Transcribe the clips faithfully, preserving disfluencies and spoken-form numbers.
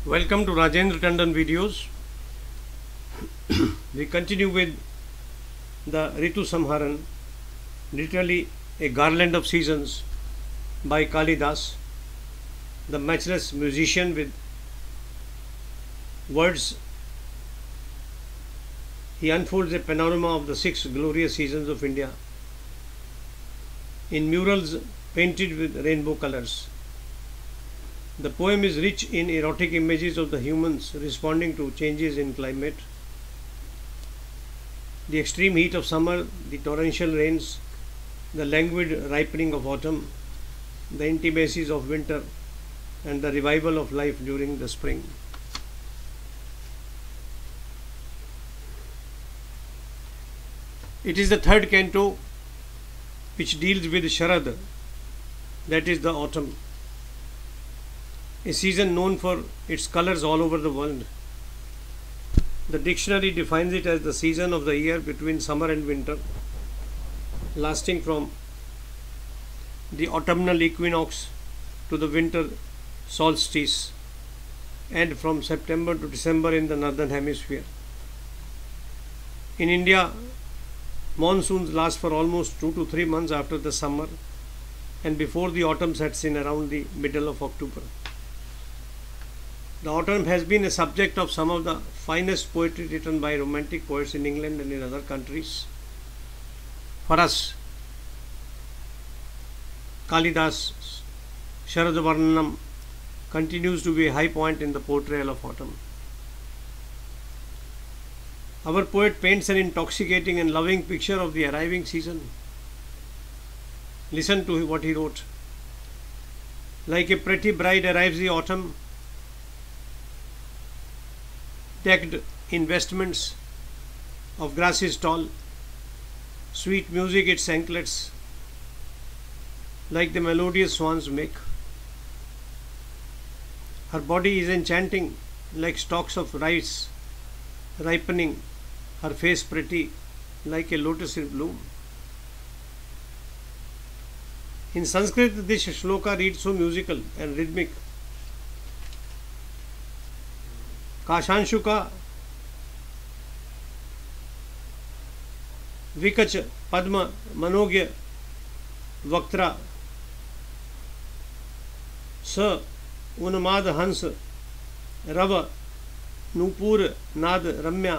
Welcome to Rajendra Tandon videos. We continue with the Ritu Samharan, literally a garland of seasons by Kalidas, the matchless musician with words. He unfolds a panorama of the six glorious seasons of India in murals painted with rainbow colors. The poem is rich in erotic images of the humans responding to changes in climate, the extreme heat of summer, the torrential rains, the languid ripening of autumn, the intimacies of winter, and the revival of life during the spring. It is the third canto which deals with Sharad, that is the autumn, a season known for its colors all over the world. The dictionary defines it as the season of the year between summer and winter, lasting from the autumnal equinox to the winter solstice, and from September to December in the northern hemisphere. In India, monsoons last for almost two to three months after the summer and before the autumn sets in around the middle of October. The autumn has been a subject of some of the finest poetry written by romantic poets in England and in other countries. For us, Kalidas' Sharad Varnanam continues to be a high point in the portrayal of autumn. Our poet paints an intoxicating and loving picture of the arriving season. Listen to what he wrote. Like a pretty bride arrives the autumn, decked in vestments of grasses tall, sweet music its anklets, like the melodious swans make. Her body is enchanting, like stalks of rice ripening, her face pretty, like a lotus in bloom. In Sanskrit, this shloka reads so musical and rhythmic. काशांशुका विकच पद्म मनोज्ञ वक्त्रा स उन्माद हंस रव नूपुर नाद रम्या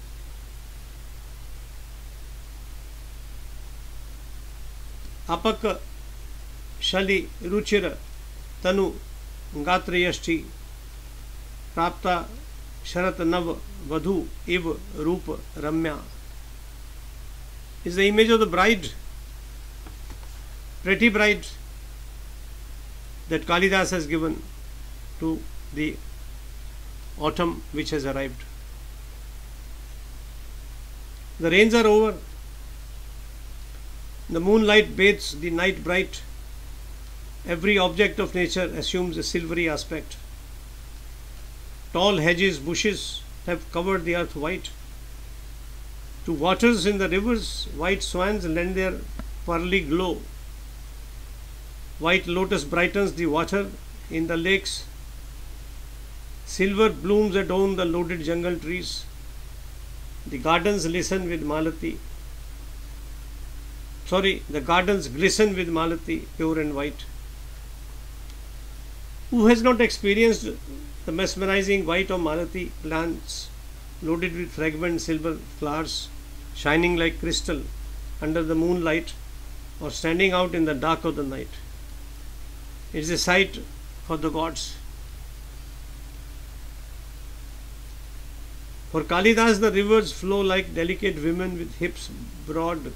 अपक शलि रुचिर तनु गात्रयष्टि प्राप्ता शरत नव वधु इव रूप रम्या is the image of the bride, pretty bride, that Kalidas has given to the autumn which has arrived. The rains are over. The moonlight bathes the night bright. Every object of nature assumes a silvery aspect. Tall hedges, bushes have covered the earth white. To waters in the rivers, white swans lend their pearly glow. White lotus brightens the water in the lakes. Silver blooms adorn the loaded jungle trees. The gardens listen with malati. Sorry, the gardens glisten with malati, pure and white. Who has not experienced the mesmerizing white of malati plants loaded with fragrant silver flowers, shining like crystal under the moonlight or standing out in the dark of the night? It is a sight for the gods. For Kalidas, the rivers flow like delicate women with hips broad,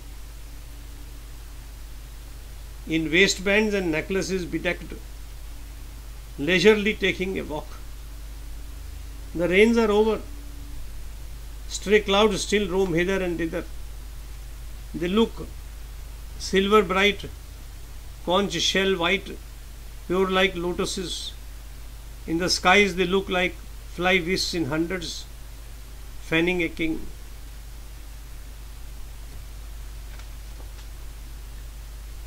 in waistbands and necklaces bedecked, leisurely taking a walk. The rains are over. Stray clouds still roam hither and thither. They look silver bright, conch shell white, pure like lotuses. In the skies they look like fly whisks in hundreds, fanning a king.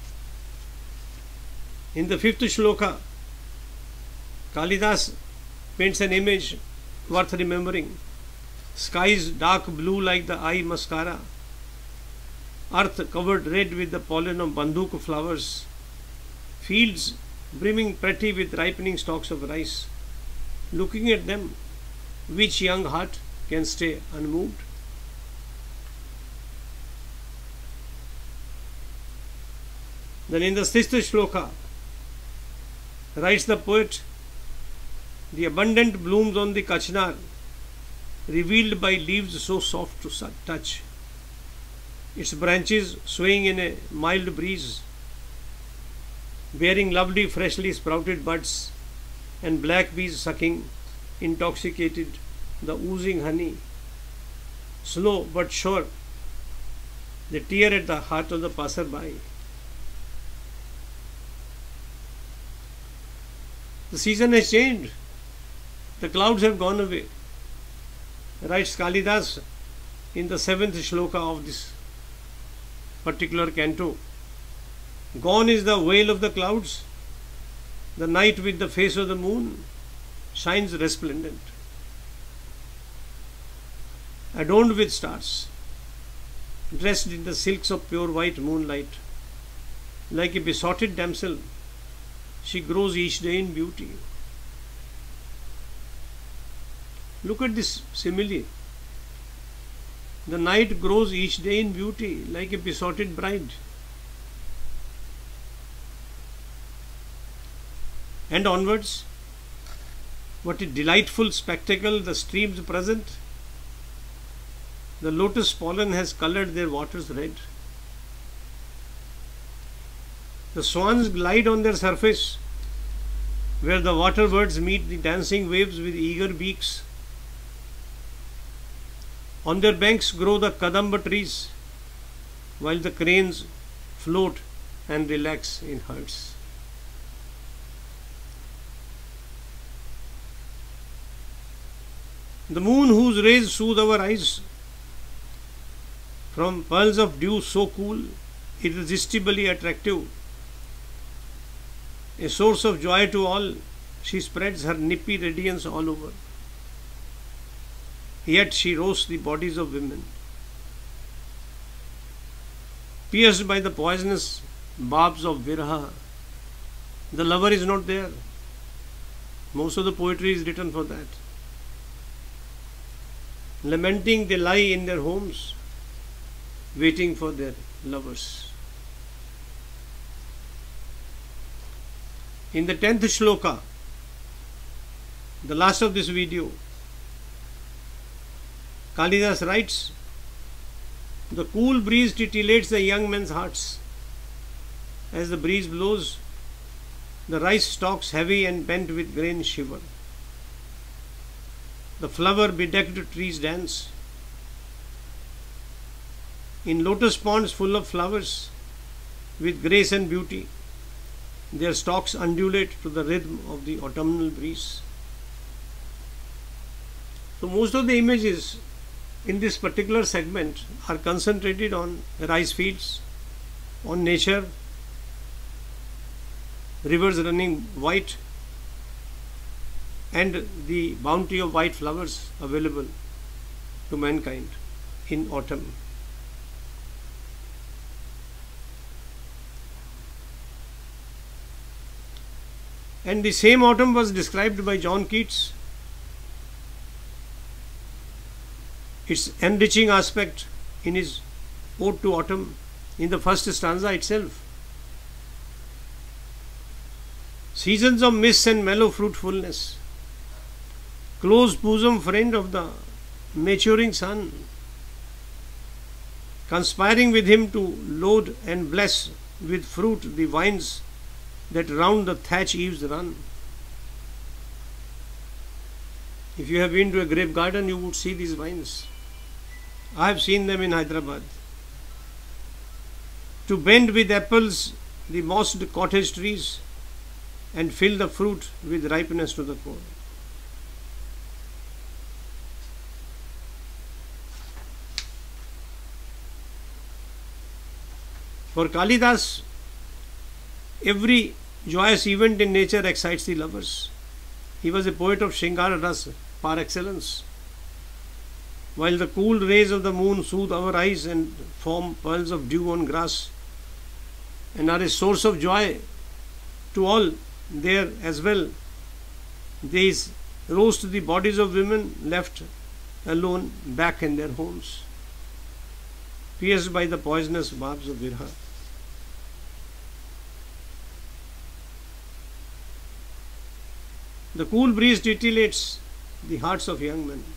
In the fifth shloka, Kalidas paints an image worth remembering. Skies dark blue like the eye mascara. Earth covered red with the pollen of banduk flowers. Fields brimming pretty with ripening stalks of rice. Looking at them, which young heart can stay unmoved? Then in the sixth shloka, writes the poet, the abundant blooms on the kachnar, revealed by leaves so soft to touch, its branches swaying in a mild breeze, bearing lovely freshly sprouted buds, and black bees sucking, intoxicated, the oozing honey. Slow but sure, they tear at the heart of the passer-by. The season has changed. The clouds have gone away. Writes Kalidas in the seventh shloka of this particular canto. Gone is the veil of the clouds. The night with the face of the moon shines resplendent, adorned with stars, dressed in the silks of pure white moonlight. Like a besotted damsel, she grows each day in beauty. Look at this simile. The night grows each day in beauty, like a besotted bride. And onwards, what a delightful spectacle the streams present. The lotus pollen has colored their waters red. The swans glide on their surface, where the water birds meet the dancing waves with eager beaks. On their banks grow the kadamba trees, while the cranes float and relax in herds. The moon, whose rays soothe our eyes, from pearls of dew so cool, irresistibly attractive, a source of joy to all, she spreads her nippy radiance all over. Yet she roasts the bodies of women. Pierced by the poisonous barbs of viraha, the lover is not there. Most of the poetry is written for that. Lamenting, they lie in their homes, waiting for their lovers. In the tenth shloka, the last of this video, Kalidas writes, the cool breeze titillates the young men's hearts. As the breeze blows, the rice stalks heavy and bent with grain shiver. The flower bedecked trees dance. In lotus ponds full of flowers, with grace and beauty, their stalks undulate to the rhythm of the autumnal breeze. So most of the images in this particular segment are concentrated on rice fields, on nature, rivers running white, and the bounty of white flowers available to mankind in autumn. And the same autumn was described by John Keats. Its enriching aspect in his Ode to Autumn in the first stanza itself. Seasons of mist and mellow fruitfulness, close bosom friend of the maturing sun, conspiring with him to load and bless with fruit the vines that round the thatch eaves run. If you have been to a grape garden, you would see these vines. I have seen them in Hyderabad. To bend with apples the mossed cottage trees and fill the fruit with ripeness to the core. For Kalidas, every joyous event in nature excites the lovers. He was a poet of Shringara Ras par excellence. While the cool rays of the moon soothe our eyes and form pearls of dew on grass, and are a source of joy to all there as well, these roast the bodies of women left alone back in their homes, pierced by the poisonous barbs of Virha. The cool breeze titillates the hearts of young men.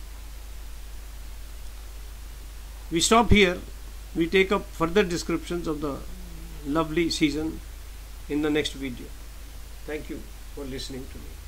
We stop here. We take up further descriptions of the lovely season in the next video. Thank you for listening to me.